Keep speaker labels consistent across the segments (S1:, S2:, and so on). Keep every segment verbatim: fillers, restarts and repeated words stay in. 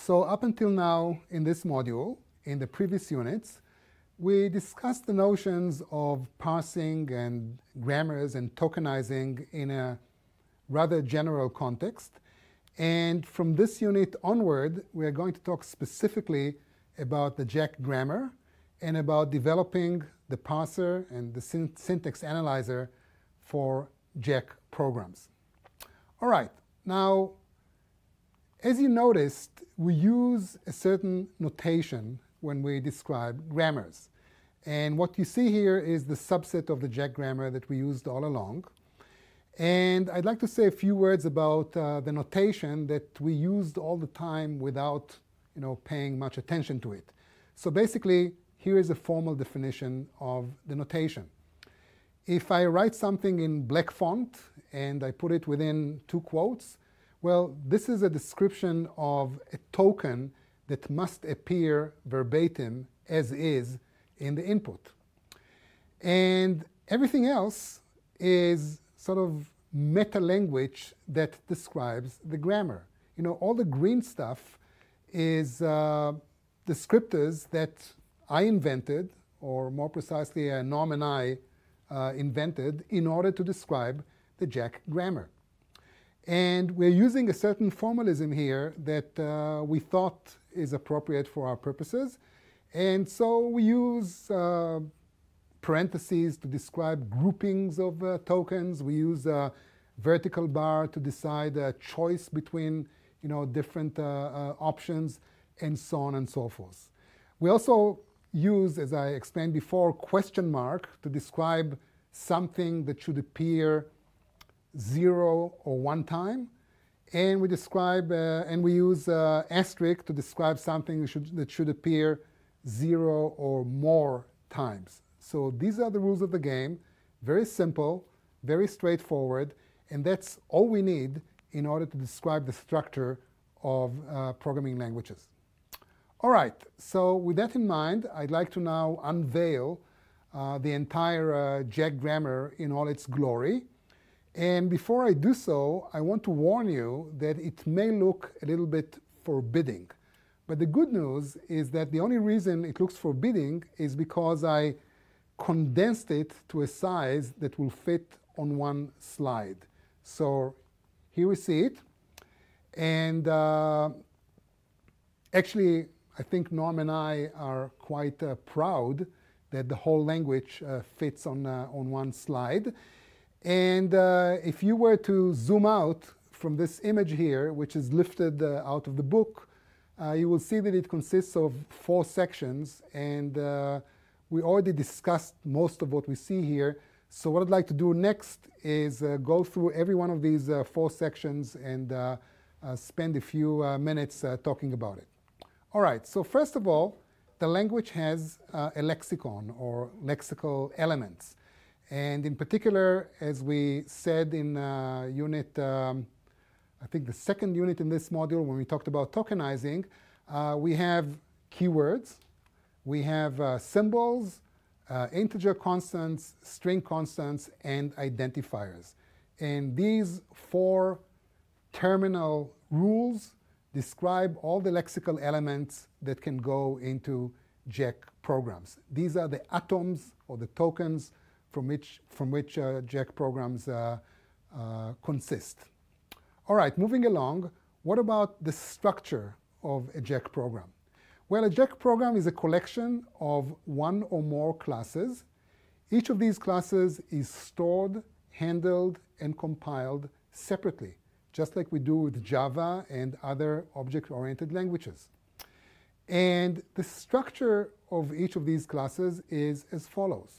S1: So up until now in this module, in the previous units, we discussed the notions of parsing and grammars and tokenizing in a rather general context. And from this unit onward, we are going to talk specifically about the Jack grammar and about developing the parser and the syntax analyzer for Jack programs. All right, now, as you noticed, we use a certain notation when we describe grammars. And what you see here is the subset of the Jack grammar that we used all along. And I'd like to say a few words about uh, the notation that we used all the time without you know, paying much attention to it. So basically, here is a formal definition of the notation. If I write something in black font and I put it within two quotes, well, this is a description of a token that must appear verbatim as is in the input. And everything else is sort of meta language that describes the grammar. You know, all the green stuff is uh, descriptors that I invented, or more precisely, uh, Noam and I uh, invented in order to describe the Jack grammar. And we're using a certain formalism here that uh, we thought is appropriate for our purposes. And so we use uh, parentheses to describe groupings of uh, tokens. We use a vertical bar to decide a choice between you know, different uh, uh, options, and so on and so forth. We also use, as I explained before, question mark to describe something that should appear zero or one time. And we describe, uh, and we use uh, asterisk to describe something that should, that should appear zero or more times. So these are the rules of the game. Very simple, very straightforward, and that's all we need in order to describe the structure of uh, programming languages. All right, so with that in mind, I'd like to now unveil uh, the entire uh, Jack grammar in all its glory. And before I do so, I want to warn you that it may look a little bit forbidding. But the good news is that the only reason it looks forbidding is because I condensed it to a size that will fit on one slide. So here we see it. And uh, actually, I think Noam and I are quite uh, proud that the whole language uh, fits on, uh, on one slide. And uh, if you were to zoom out from this image here, which is lifted uh, out of the book, uh, you will see that it consists of four sections. And uh, we already discussed most of what we see here. So what I'd like to do next is uh, go through every one of these uh, four sections and uh, uh, spend a few uh, minutes uh, talking about it. All right, so first of all, the language has uh, a lexicon or lexical elements. And in particular, as we said in uh, unit, um, I think the second unit in this module when we talked about tokenizing, uh, we have keywords, we have uh, symbols, uh, integer constants, string constants, and identifiers. And these four terminal rules describe all the lexical elements that can go into Jack programs. These are the atoms or the tokens from which, from which uh, Jack programs uh, uh, consist. All right, moving along, what about the structure of a Jack program? Well, a Jack program is a collection of one or more classes. Each of these classes is stored, handled, and compiled separately, just like we do with Java and other object-oriented languages. And the structure of each of these classes is as follows.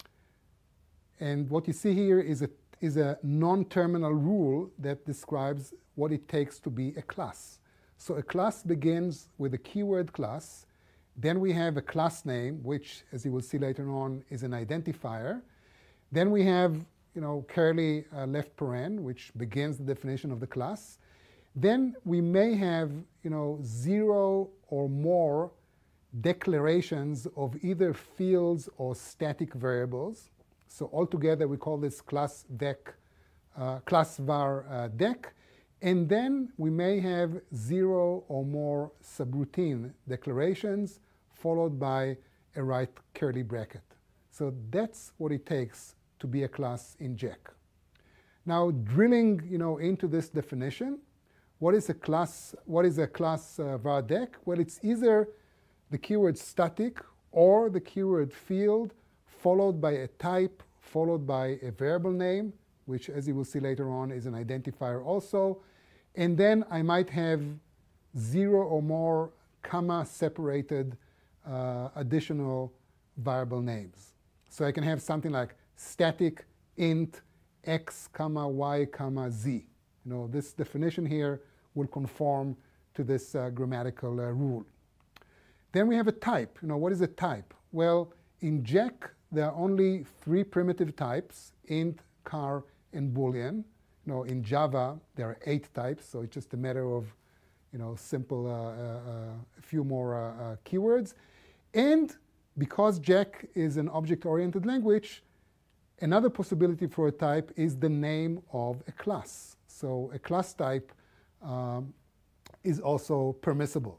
S1: And what you see here is a, is a non-terminal rule that describes what it takes to be a class. So a class begins with a keyword class. Then we have a class name, which, as you will see later on, is an identifier. Then we have you know, curly uh, left paren, which begins the definition of the class. Then we may have you know, zero or more declarations of either fields or static variables. So altogether, we call this class dec, uh, class var uh, dec. And then we may have zero or more subroutine declarations followed by a right curly bracket. So that's what it takes to be a class in Jack. Now, drilling, you know, into this definition, what is a class? What is a class uh, var dec? Well, it's either the keyword static or the keyword field followed by a type followed by a variable name, which, as you will see later on, is an identifier also. And then I might have zero or more comma-separated uh, additional variable names. So I can have something like static int x comma y comma z. You know, this definition here will conform to this uh, grammatical uh, rule. Then we have a type. You know, what is a type? Well, in Jack, there are only three primitive types, int, char, and boolean. You know, in Java, there are eight types, so it's just a matter of, you know, simple, uh, uh, a few more uh, uh, keywords. And because Jack is an object-oriented language, another possibility for a type is the name of a class. So a class type um, is also permissible.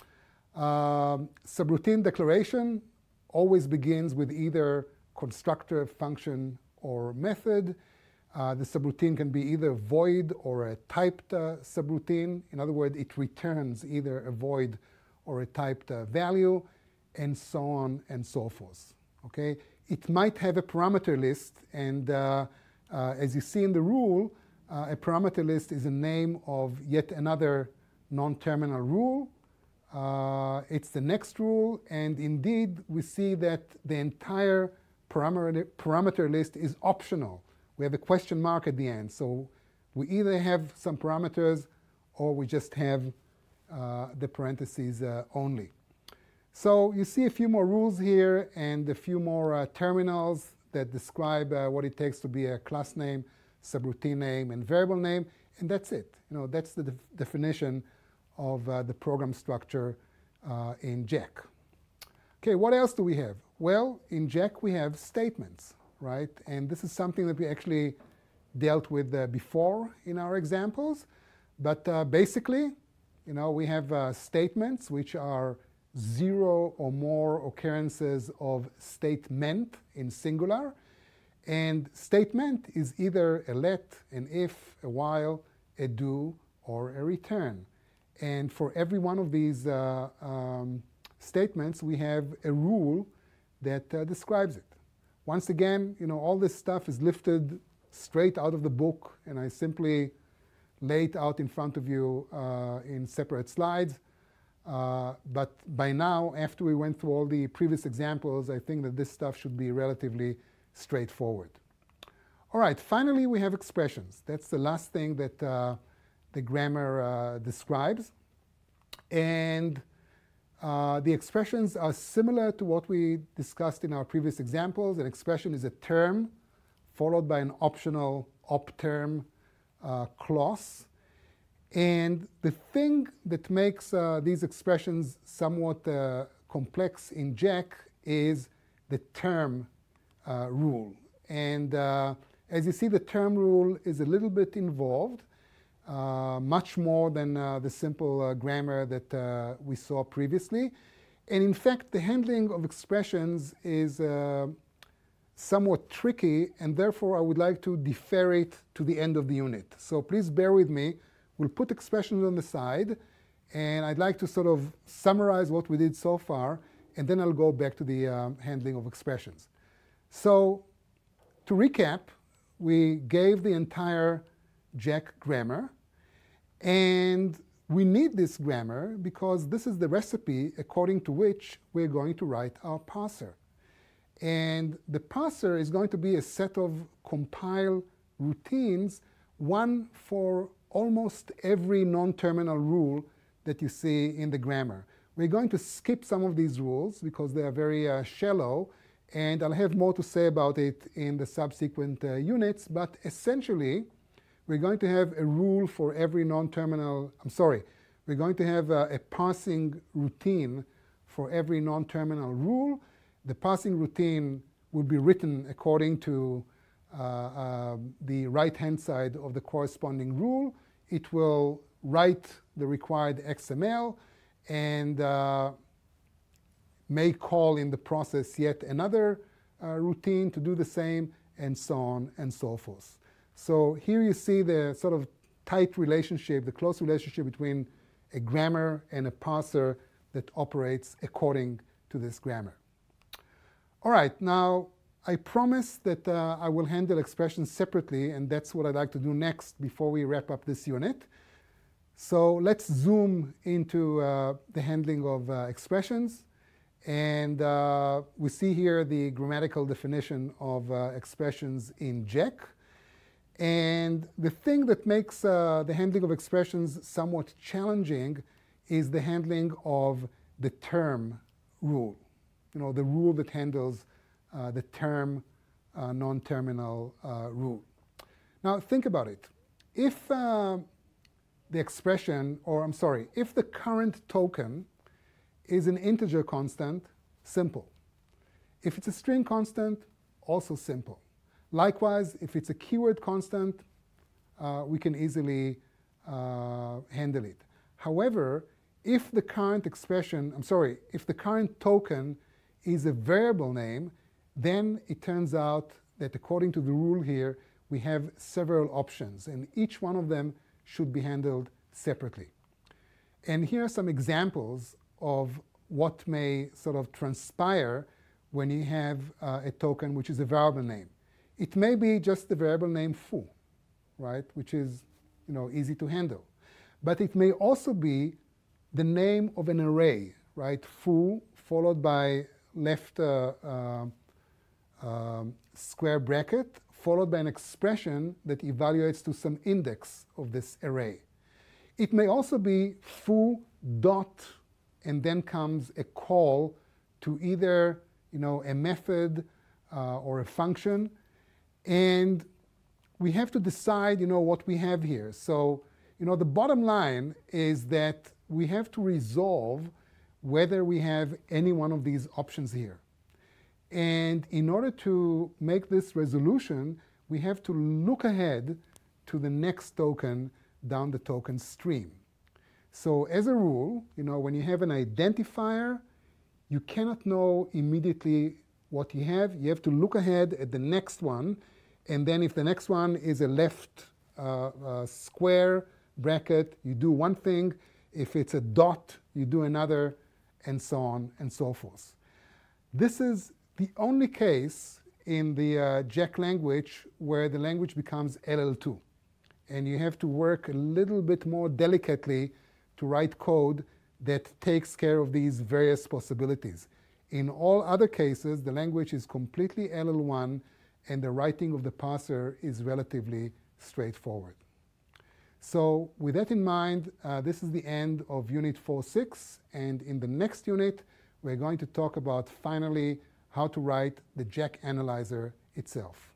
S1: Um, subroutine declaration always begins with either constructor, function, or method. Uh, the subroutine can be either void or a typed uh, subroutine. In other words, it returns either a void or a typed uh, value, and so on and so forth. Okay? It might have a parameter list, and uh, uh, as you see in the rule, uh, a parameter list is a name of yet another non-terminal rule. Uh, it's the next rule, and indeed we see that the entire parameter, parameter list is optional. We have a question mark at the end, so we either have some parameters or we just have uh, the parentheses uh, only. So you see a few more rules here and a few more uh, terminals that describe uh, what it takes to be a class name, subroutine name, and variable name, and that's it. You know, that's the def definition of uh, the program structure uh, in Jack. Okay, what else do we have? Well, in Jack we have statements, right? And this is something that we actually dealt with uh, before in our examples. But uh, basically, you know, we have uh, statements which are zero or more occurrences of statement in singular. And statement is either a let, an if, a while, a do, or a return. And for every one of these uh, um, statements, we have a rule that uh, describes it. Once again, you know, all this stuff is lifted straight out of the book, and I simply lay it out in front of you uh, in separate slides. Uh, but by now, after we went through all the previous examples, I think that this stuff should be relatively straightforward. All right, finally, we have expressions. That's the last thing that uh, the grammar uh, describes. And uh, the expressions are similar to what we discussed in our previous examples. An expression is a term followed by an optional op term uh, clause. And the thing that makes uh, these expressions somewhat uh, complex in Jack is the term uh, rule. And uh, as you see, the term rule is a little bit involved, uh, much more than uh, the simple uh, grammar that uh, we saw previously. And in fact, the handling of expressions is uh, somewhat tricky, and therefore I would like to defer it to the end of the unit. So please bear with me. We'll put expressions on the side, and I'd like to sort of summarize what we did so far, and then I'll go back to the um, handling of expressions. So to recap, we gave the entire Jack grammar, and we need this grammar because this is the recipe according to which we're going to write our parser. And the parser is going to be a set of compile routines, one for almost every non-terminal rule that you see in the grammar. We're going to skip some of these rules because they are very uh, shallow, and I'll have more to say about it in the subsequent uh, units, but essentially we're going to have a rule for every non-terminal, I'm sorry, we're going to have uh, a parsing routine for every non-terminal rule. The parsing routine will be written according to uh, uh, the right-hand side of the corresponding rule. it will write the required X M L and uh, may call in the process yet another uh, routine to do the same, and so on and so forth. So here you see the sort of tight relationship, the close relationship between a grammar and a parser that operates according to this grammar. All right, now I promise that uh, I will handle expressions separately, and that's what I'd like to do next before we wrap up this unit. So let's zoom into uh, the handling of uh, expressions. And uh, we see here the grammatical definition of uh, expressions in Jack. And the thing that makes uh, the handling of expressions somewhat challenging is the handling of the term rule. You know, the rule that handles uh, the term uh, non-terminal uh, rule. Now think about it. If uh, the expression, or I'm sorry, if the current token is an integer constant, simple. If it's a string constant, also simple. Likewise, if it's a keyword constant, uh, we can easily uh, handle it. However, if the current expression, I'm sorry, if the current token is a variable name, then it turns out that according to the rule here, we have several options, and each one of them should be handled separately. And here are some examples of what may sort of transpire when you have uh, a token which is a variable name. It may be just the variable name foo, right, which is, you know, easy to handle. But it may also be the name of an array, right, foo followed by left uh, uh, uh, square bracket followed by an expression that evaluates to some index of this array. It may also be foo dot, and then comes a call to either, you know, a method uh, or a function. And we have to decide, you know, what we have here. So, you know, the bottom line is that we have to resolve whether we have any one of these options here. And in order to make this resolution, we have to look ahead to the next token down the token stream. So as a rule, you know, when you have an identifier, you cannot know immediately what you have. You have to look ahead at the next one, and then if the next one is a left uh, uh, square bracket, you do one thing. If it's a dot, you do another, and so on and so forth. This is the only case in the uh, Jack language where the language becomes L L two. And you have to work a little bit more delicately to write code that takes care of these various possibilities. In all other cases, the language is completely L L one, and the writing of the parser is relatively straightforward. So with that in mind, uh, this is the end of Unit four point six, and in the next unit, we're going to talk about finally how to write the Jack analyzer itself.